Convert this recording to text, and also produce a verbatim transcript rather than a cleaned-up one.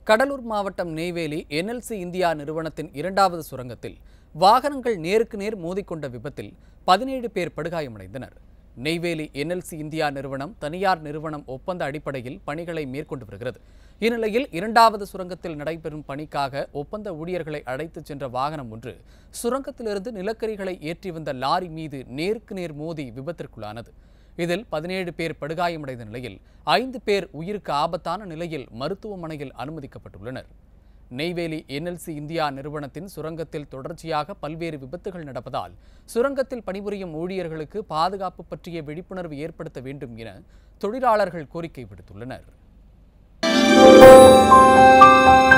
கடலூர் மாவட்டம் Neyveli N L C India நிறுவனத்தின் இரண்டாவது சுரங்கத்தில் வாகனங்கள் நேருக்கு நேர் மோதிக்கொண்ட விபத்தில் பதினேழு பேர் படுகாயமடைந்தனர். Neyveli N L C India நிறுவனம் தனியார் நிறுவனம் ஒப்பந்த அடிப்படையில் பணிகளை மேற்கொண்டு வருகிறது. இந்நிலையில் இரண்டாவது சுரங்கத்தில் நடைபெறும் பணிக்காக ஒப்பந்த ஊழியர்களை அழைத்துச் சென்ற வாகனம் ஒன்று சுரங்கத்திலிருந்து நிலக்கரிகளை ஏற்றி வந்த லாரி மீது நேருக்கு நேர் மோதி விபத்திற்குள்ளானது. இதில் பதினேழு பேர் படுகாயமடைந்த நிலையில் ஐந்து பேர் உயிருக்கு ஆபத்தான நிலையில் மருத்துவமனையில் அனுமதிக்கப்பட்டுள்ளனர். Neyveli N L C India நிறுவனத்தின் சுரங்கத்தில் தொடர்ச்சியாக பல்வேறு விபத்துகள் நடப்பதால் சுரங்கத்தில் பணிபுரியும் ஊழியர்களுக்கு பாதுகாப்பு பற்றிய விழிப்புணர்வு ஏற்படுத்த வேண்டும் என தொழிலாளர்கள் கோரிக்கை விடுத்துள்ளனர்.